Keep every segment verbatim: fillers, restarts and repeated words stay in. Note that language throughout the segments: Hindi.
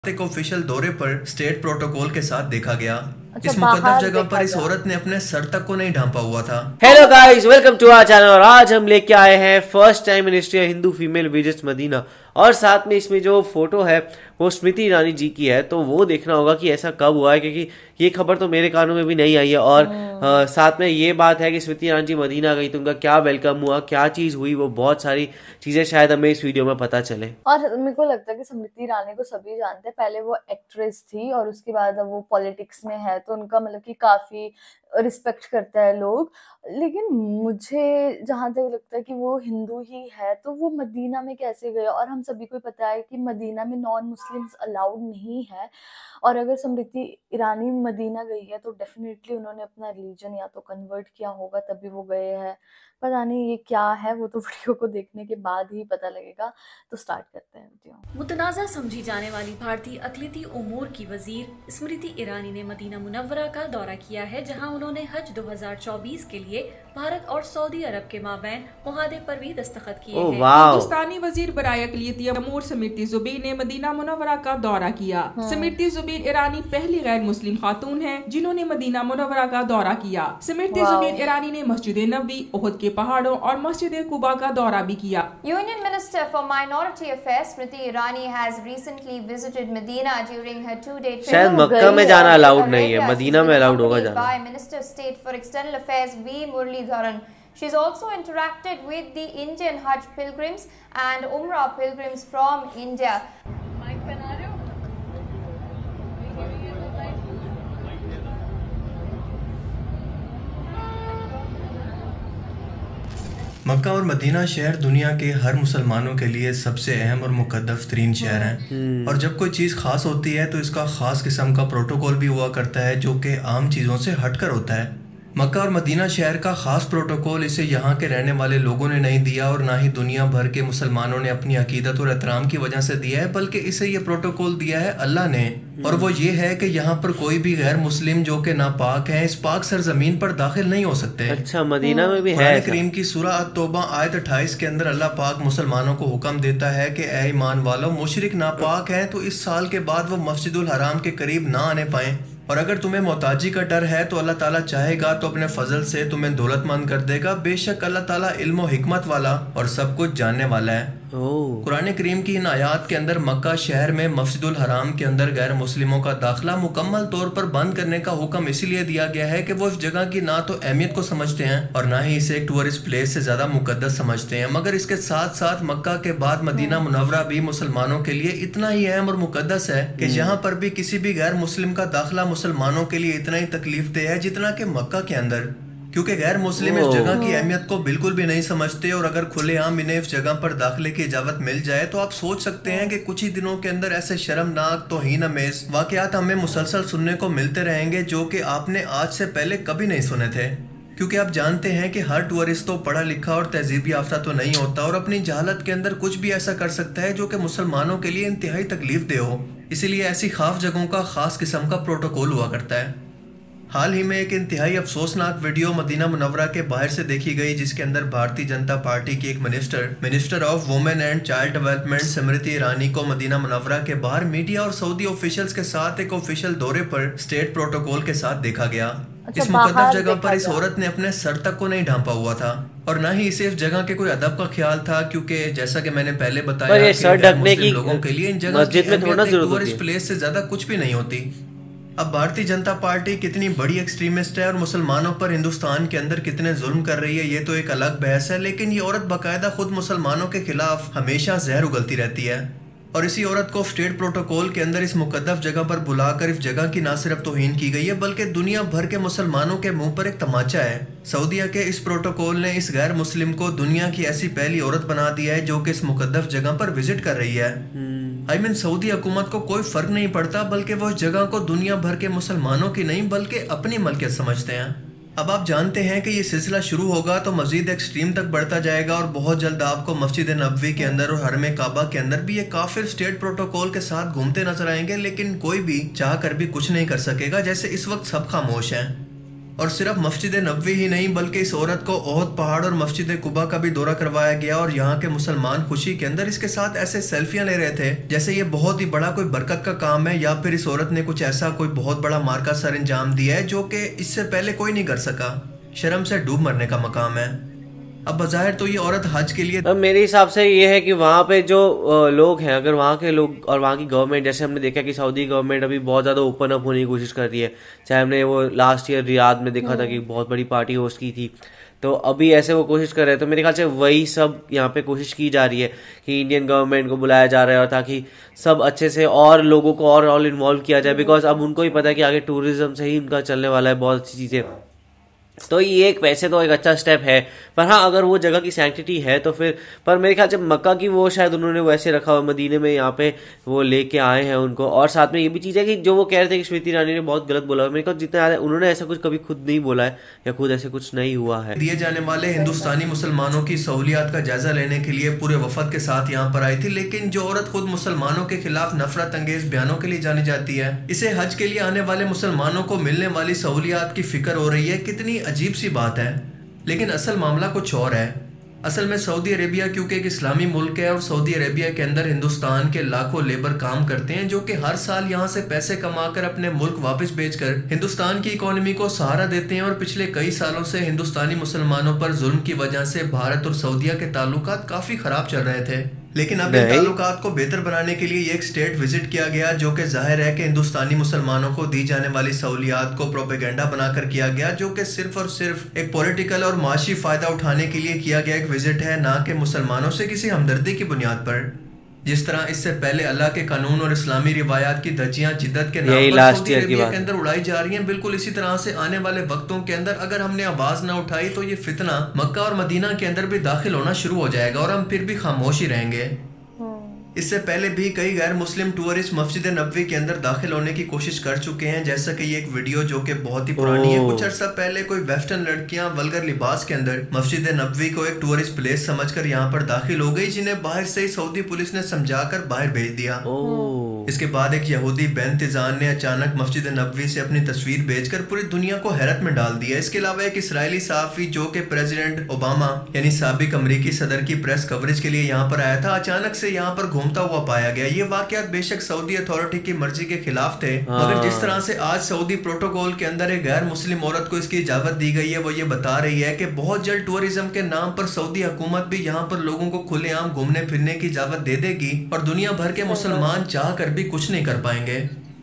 एक ऑफिशियल दौरे पर स्टेट प्रोटोकॉल के साथ देखा गया। अच्छा, इस मुकद्दस बाहर जगह देखा पर इस गया। औरत ने अपने सर तक को नहीं ढांपा हुआ था। Hello guys, welcome to our channel. और आज हम लेके आए हैं first time ministry of Hindu female visits Madina. और साथ में इसमें जो फोटो है वो स्मृति ईरानी जी की है, तो वो देखना होगा कि ऐसा कब हुआ है, क्योंकि ये खबर तो मेरे कानों में भी नहीं आई है। और आ, साथ में ये बात है कि स्मृति ईरानी जी मदीना गई तो उनका क्या वेलकम हुआ, क्या चीज़ हुई, वो बहुत सारी चीज़ें शायद हमें इस वीडियो में पता चले। और मेरे को लगता है कि स्मृति ईरानी को सभी जानते हैं। पहले वो एक्ट्रेस थी और उसके बाद अब वो पॉलिटिक्स में है, तो उनका मतलब कि काफी रिस्पेक्ट करता है लोग। लेकिन मुझे जहां तक लगता है कि वो हिंदू ही है, तो वो मदीना में कैसे गए? और हम सभी को पता है कि मदीना में नॉन मुस्लिम्स अलाउड नहीं है। और अगर स्मृति ईरानी मदीना गई है तो डेफिनेटली उन्होंने अपना रिलीजन या तो कन्वर्ट किया होगा, तभी वो गए हैं। पता नहीं ये क्या है, वो तो वीडियो को देखने के बाद ही पता लगेगा। तो स्टार्ट करते हैं वीडियो। मुतनाज़ा समझी जाने वाली भारतीय अक़लियती उमूर की वजीर स्मृति ईरानी ने मदीना मुनव्वरा का दौरा किया है, जहां उन्होंने हज दो हज़ार चौबीस के लिए भारत और सऊदी अरब के माबैन मुहादे पर भी दस्तखत किए ओह हैं। वाह। हिंदुस्तानी वजीर बराए अक़लियती उमूर स्मृति ज़ुबैर ने मदीना मुनव्वरा का दौरा किया। स्मृति ज़ुबैर ईरानी पहली गैर मुस्लिम खातून है जिन्होंने मदीना मुनव्वरा का दौरा किया। स्मृति ज़ुबैर ईरानी ने मस्जिद नबवी, उहद के पहाड़ों और मस्जिद कुबा का दौरा भी किया। Union Minister for Minority Affairs Smriti Irani has recently visited Medina during her two-day trip. शायद मक्का में जाना अलाउड नहीं है, मदीना में अलाउड होगा जाना। By Minister of State for External Affairs V Muralidharan. She's also interacted with the Indian Hajj pilgrims and Umrah pilgrims from India. मक्का और मदीना शहर दुनिया के हर मुसलमानों के लिए सबसे अहम और मुकद्दस तरीन शहर हैं। और जब कोई चीज़ खास होती है तो इसका खास किस्म का प्रोटोकॉल भी हुआ करता है, जो कि आम चीज़ों से हटकर होता है। मक्का और मदीना शहर का खास प्रोटोकॉल इसे यहाँ के रहने वाले लोगों ने नहीं दिया, और ना ही दुनिया भर के मुसलमानों ने अपनी अकीदत और एहतराम की वजह से दिया है, बल्कि इसे ये प्रोटोकॉल दिया है अल्लाह ने। और वो ये है कि यहाँ पर कोई भी गैर मुस्लिम जो कि नापाक है इस पाक सरजमीन पर दाखिल नहीं हो सकते। अच्छा, मदीना में भी है कुरान ऐसा? करीम की सूरह अत-तौबा आयत अट्ठाईस के अंदर अल्लाह पाक मुसलमानों को हुक्म देता है कि ए ईमान वालों, मुशरिक नापाक हैं तो इस साल के बाद वो मस्जिदुल हराम के करीब ना आने पाएं। और अगर तुम्हें मोहताजी का डर है तो अल्लाह ताला चाहेगा तो अपने फजल से तुम्हें दौलतमंद कर देगा। बेशक अल्लाह ताला इल्म और हिकमत वाला और सब कुछ जानने वाला है। कुरान करीम की इन आयात के अंदर मक्का शहर में मस्जिदुल हराम के अंदर गैर मुस्लिमों का दाखिला मुकम्मल तौर पर बंद करने का हुक्म इसीलिए दिया गया है कि वो इस जगह की ना तो अहमियत को समझते हैं और ना ही इसे एक टूरिस्ट प्लेस से ज्यादा मुकद्दस समझते हैं। मगर इसके साथ साथ मक्का के बाद मदीना मुनव्वरा भी मुसलमानों के लिए इतना ही अहम और मुकद्दस है कि यहाँ पर भी किसी भी गैर मुस्लिम का दाखिला मुसलमानों के लिए इतना ही तकलीफ दे है जितना कि मक्का के अंदर, क्योंकि गैर मुस्लिम इस जगह की अहमियत को बिल्कुल भी नहीं समझते। और अगर खुलेआम इन्हें इस जगह पर दाखिले की इजाजत मिल जाए तो आप सोच सकते हैं कि कुछ ही दिनों के अंदर ऐसे शर्मनाक तौहीन अमेज वाकयात हमें मुसलसल सुनने को मिलते रहेंगे जो कि आपने आज से पहले कभी नहीं सुने थे। क्योंकि आप जानते हैं कि हर टूरिस्ट तो पढ़ा लिखा और तहजीब याफ्ता तो नहीं होता और अपनी जहालत के अंदर कुछ भी ऐसा कर सकता है जो कि मुसलमानों के लिए इंतहाई तकलीफ दे हो। इसीलिए ऐसी खास जगहों का खास किस्म का प्रोटोकॉल हुआ करता है। हाल ही में एक इंतहाई अफसोसनाक वीडियो मदीना मुनव्वरा के बाहर से देखी गई, जिसके अंदर भारतीय जनता पार्टी की एक minister minister of women and child development Smriti Irani को मदीना मुनव्वरा के बाहर मीडिया और सऊदी ऑफिशियल्स के साथ एक ऑफिशियल दौरे पर स्टेट प्रोटोकॉल के साथ देखा गया। अच्छा, इस मुकद्दस बाहर जगह पर देखा इस गया। औरत ने अपने सर तक को नहीं ढांपा हुआ था और ना ही इसे इस जगह के कोई अदब का ख्याल था, क्योंकि जैसा कि मैंने पहले पर बताया ये कि सर गैर ढकने मुस्लिम की लोगों के लिए इन जगह मस्जिद में थोड़ा जरूरत होती टूरिस्ट है। प्लेस से ज्यादा कुछ भी नहीं होती। अब भारतीय जनता पार्टी कितनी बड़ी एक्सट्रीमिस्ट है और मुसलमानों पर हिंदुस्तान के अंदर कितने जुल्म कर रही है ये तो एक अलग बहस है, लेकिन ये औरत बाकायदा खुद मुसलमानों के खिलाफ हमेशा जहर उगलती रहती है। और इसी औरत को स्टेट प्रोटोकॉल के अंदर इस मुकद्दस जगह पर बुलाकर इस जगह की न सिर्फ तौहीन की गई है बल्कि दुनिया भर के मुसलमानों के मुंह पर एक तमाचा है। सऊदीया के इस प्रोटोकॉल ने इस गैर मुस्लिम को दुनिया की ऐसी पहली औरत बना दिया है जो कि इस मुकद्दस जगह पर विजिट कर रही है। आई मीन सऊदी हुकूमत को कोई फर्क नहीं पड़ता, बल्कि वो इस जगह को दुनिया भर के मुसलमानों की नहीं बल्कि अपनी मलकियत समझते हैं। अब आप जानते हैं कि ये सिलसिला शुरू होगा तो मजीद एक्सट्रीम तक बढ़ता जाएगा और बहुत जल्द आपको मस्जिद नबवी के अंदर और हरम काबा के अंदर भी ये काफिर स्टेट प्रोटोकॉल के साथ घूमते नजर आएंगे, लेकिन कोई भी चाह कर भी कुछ नहीं कर सकेगा, जैसे इस वक्त सब खामोश हैं। और सिर्फ मस्जिद नबवी ही नहीं बल्कि इस औरत को ओहद पहाड़ और मस्जिद कुबा का भी दौरा करवाया गया और यहाँ के मुसलमान खुशी के अंदर इसके साथ ऐसे सेल्फियां ले रहे थे जैसे ये बहुत ही बड़ा कोई बरकत का काम है या फिर इस औरत ने कुछ ऐसा कोई बहुत बड़ा मार का सर अंजाम दिया है जो कि इससे पहले कोई नहीं कर सका। शर्म से डूब मरने का मकाम है। अब बज़ाहिर तो ये औरत हज के लिए, अब मेरे हिसाब से ये है कि वहाँ पे जो अ, लोग हैं, अगर वहाँ के लोग और वहाँ की गवर्नमेंट, जैसे हमने देखा कि सऊदी गवर्नमेंट अभी बहुत ज़्यादा ओपन अप होने की कोशिश कर रही है। चाहे हमने वो लास्ट ईयर रियाद में देखा था कि बहुत बड़ी पार्टी होस्ट की थी, तो अभी ऐसे वो कोशिश कर रहे हैं। तो मेरे ख्याल से वही सब यहाँ पे कोशिश की जा रही है कि इंडियन गवर्नमेंट को बुलाया जा रहा है और ताकि सब अच्छे से और लोगों को और और इन्वॉल्व किया जाए, बिकॉज अब उनको ही पता है कि आगे टूरिज्म से ही उनका चलने वाला है बहुत अच्छी चीज़ें। तो ये एक वैसे तो एक अच्छा स्टेप है, पर हाँ अगर वो जगह की सैंक्टिटी है तो फिर, पर मेरे ख्याल से मक्का की वो शायद उन्होंने वैसे रखा हुआ, मदीने में यहाँ पे वो लेके आए हैं उनको। और साथ में ये भी चीज़ है कि जो वो कह रहे थे कि स्मृति ईरानी ने बहुत गलत बोला, मेरे ख्याल जितना याद है उन्होंने ऐसा कुछ कभी खुद नहीं बोला है या खुद ऐसे कुछ नहीं हुआ है। दिए जाने वाले हिंदुस्तानी मुसलमानों की सहूलियात का जायजा लेने के लिए पूरे वफद के साथ यहाँ पर आई थी, लेकिन जो औरत खुद मुसलमानों के खिलाफ नफरत अंगेज बयानों के लिए जानी जाती है, इसे हज के लिए आने वाले मुसलमानों को मिलने वाली सहूलियात की फिक्र हो रही है। कितनी अजीब सी बात है। लेकिन असल मामला कुछ और है। असल में सऊदी अरेबिया क्योंकि एक इस्लामी मुल्क है और सऊदी अरेबिया के अंदर हिंदुस्तान के लाखों लेबर काम करते हैं जो कि हर साल यहाँ से पैसे कमाकर अपने मुल्क वापस भेजकर हिंदुस्तान की इकोनॉमी को सहारा देते हैं। और पिछले कई सालों से हिंदुस्तानी मुसलमानों पर जुल्म की वजह से भारत और सऊदीया के ताल्लुकात काफी खराब चल रहे थे, लेकिन अब इन ताल्लुकात को बेहतर बनाने के लिए ये एक स्टेट विजिट किया गया जो कि जाहिर है कि हिंदुस्तानी मुसलमानों को दी जाने वाली सहूलियात को प्रोपेगेंडा बनाकर किया गया, जो कि सिर्फ और सिर्फ एक पॉलिटिकल और माशी फायदा उठाने के लिए किया गया एक विजिट है, ना कि मुसलमानों से किसी हमदर्दी की बुनियाद पर। जिस तरह इससे पहले अल्लाह के कानून और इस्लामी रिवायात की धज्जियां जिद्दत के नाम पर सऊदी अरेबिया के अंदर उड़ाई जा रही हैं, बिल्कुल इसी तरह से आने वाले वक्तों के अंदर अगर हमने आवाज ना उठाई तो ये फितना मक्का और मदीना के अंदर भी दाखिल होना शुरू हो जाएगा और हम फिर भी खामोश ही रहेंगे। इससे पहले भी कई गैर मुस्लिम टूरिस्ट मस्जिद नबवी के अंदर दाखिल होने की कोशिश कर चुके हैं, जैसा कि ये एक वीडियो जो कि बहुत ही पुरानी है। कुछ अर्सा पहले कोई वेस्टर्न लड़कियां वल्गर लिबास के अंदर मस्जिद नबवी को एक टूरिस्ट प्लेस समझकर यहाँ पर दाखिल हो गई, जिन्हें बाहर से ही सऊदी पुलिस ने समझाकर बाहर भेज दिया। इसके बाद एक यहूदी बेंतिजान ने अचानक मस्जिद नबवी से अपनी तस्वीर भेजकर पूरी दुनिया को हैरत में डाल दिया। इसके अलावा एक इसराइली सहाफी जो कि प्रेसिडेंट ओबामा यानी साबिक अमरीकी सदर की प्रेस कवरेज के लिए यहाँ पर आया था, अचानक से यहाँ पर घूमता हुआ पाया गया। ये वाकयात बेशक सऊदी अथॉरिटी की मर्जी के खिलाफ थे, मगर जिस तरह से आज सऊदी प्रोटोकॉल के अंदर एक गैर मुस्लिम औरत को इसकी इजाजत दी गई है, वो ये बता रही है कि बहुत जल्द टूरिज्म के नाम पर सऊदी हुकूमत भी यहाँ पर लोगों को खुलेआम घूमने फिरने की इजाजत दे देगी और दुनिया भर के मुसलमान चाह कर भी कुछ नहीं कर पाएंगे।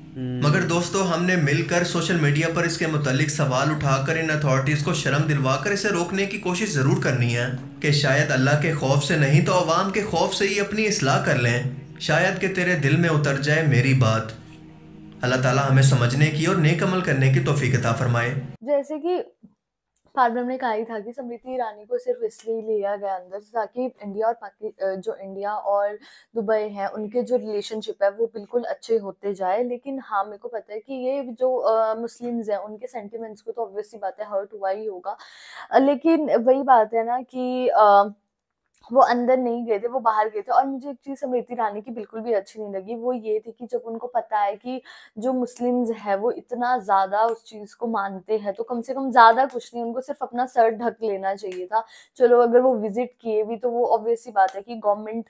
मगर दोस्तों, हमने मिलकर सोशल मीडिया पर इसके मुतालिक सवाल उठाकर इन अथॉरिटीज को शर्म दिलवाकर इसे रोकने की कोशिश जरूर करनी है कि शायद अल्लाह के खौफ से नहीं तो अवाम के खौफ से ही अपनी इस्लाह कर लें। शायद कि तेरे दिल में उतर जाए मेरी बात। अल्लाह ताला हमें समझने की और नेक अमल करने की तौफीक अता फरमाए। जैसे कि पार्वम ने कहा ही था कि स्मृति ईरानी को सिर्फ इसलिए लिया गया अंदर ताकि इंडिया और पाकिस्तान जो इंडिया और दुबई है उनके जो रिलेशनशिप है वो बिल्कुल अच्छे होते जाए। लेकिन हाँ, मेरे को पता है कि ये जो मुस्लिम्स हैं उनके सेंटिमेंट्स को तो ऑब्वियसली बात है हर्ट हुआ ही होगा, लेकिन वही बात है ना कि आ, वो अंदर नहीं गए थे, वो बाहर गए थे। और मुझे एक चीज़ स्मृति ईरानी की बिल्कुल भी अच्छी नहीं लगी, वो ये थी कि जब उनको पता है कि जो मुस्लिम्स है वो इतना ज़्यादा उस चीज़ को मानते हैं तो कम से कम ज़्यादा कुछ नहीं, उनको सिर्फ अपना सर ढक लेना चाहिए था। चलो अगर वो विजिट किए भी तो वो ऑब्वियसली बात है कि गवर्नमेंट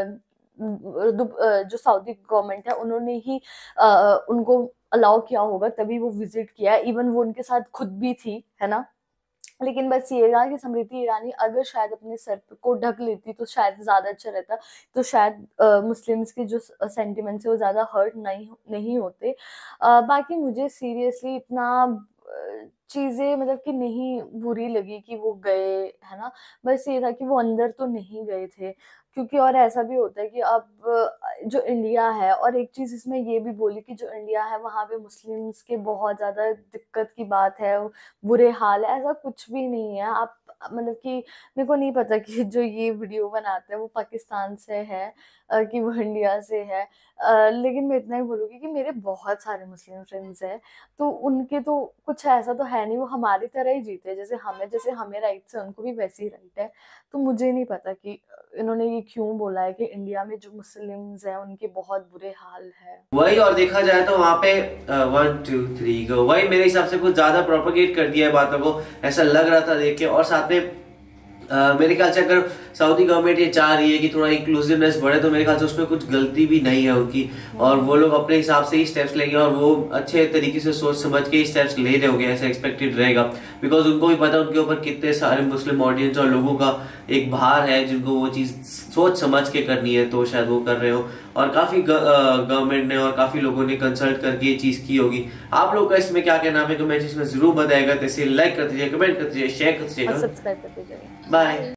जो सऊदी गवर्नमेंट है उन्होंने ही आ, उनको अलाउ किया होगा तभी वो विजिट किया, इवन वो उनके साथ खुद भी थी, है ना। लेकिन बस ये था कि स्मृति ईरानी अगर शायद अपने सर को ढक लेती तो शायद ज़्यादा अच्छा रहता, तो शायद मुस्लिम्स के जो सेंटिमेंट्स है वो ज़्यादा हर्ट नहीं नहीं होते। आ, बाकी मुझे सीरियसली इतना चीज़ें मतलब कि नहीं बुरी लगी कि वो गए, है ना। बस ये था कि वो अंदर तो नहीं गए थे, क्योंकि और ऐसा भी होता है कि अब जो इंडिया है, और एक चीज़ इसमें ये भी बोली कि जो इंडिया है वहाँ पे मुस्लिम्स के बहुत ज़्यादा दिक्कत की बात है, बुरे हाल है, ऐसा कुछ भी नहीं है। आप मतलब कि मेरे को नहीं पता कि जो ये वीडियो बनाते हैं वो पाकिस्तान से है अ, कि वो इंडिया से है। अ, लेकिन मैं इतना ही बोलूँगी कि मेरे बहुत सारे मुस्लिम फ्रेंड्स हैं, तो उनके तो कुछ ऐसा तो है नहीं, वो हमारी तरह ही जीते हैं, जैसे हमें जैसे हमें राइट्स है उनको भी वैसे ही राइट है। तो मुझे नहीं पता कि इन्होंने ये क्यों बोला है कि इंडिया में जो मुस्लिम्स हैं उनके बहुत बुरे हाल है। वही, और देखा जाए तो वहाँ पे वन टू थ्री गो, वही मेरे हिसाब से कुछ ज्यादा प्रोपोगेट कर दिया है बातों को, ऐसा लग रहा था देख के। और साथ में Uh, मेरे ख्याल से अगर सऊदी गवर्नमेंट ये चाह रही है कि थोड़ा इंक्लूसिवनेस बढ़े, तो मेरे ख्याल से उसमें कुछ गलती भी नहीं है उनकी, और वो लोग अपने हिसाब से ही स्टेप्स लेंगे, और वो अच्छे तरीके से सोच समझ के ही स्टेप्स ले रहे होंगे, ऐसा एक्सपेक्टेड रहेगा। बिकॉज उनको भी पता उनके ऊपर कितने सारे मुस्लिम ऑडियंस और लोगों का एक भार है जिनको वो चीज सोच समझ के करनी है, तो शायद वो कर रहे हो। और काफी गवर्नमेंट ने और काफी लोगों ने कंसल्ट करके ये चीज की होगी। आप लोग का इसमें क्या कहना है, कमेंट में जरूर बताएगा। तो इसे लाइक कर दीजिए, कमेंट कर दीजिए, शेयर कर दीजिए, सब्सक्राइब कर दीजिए। बाय।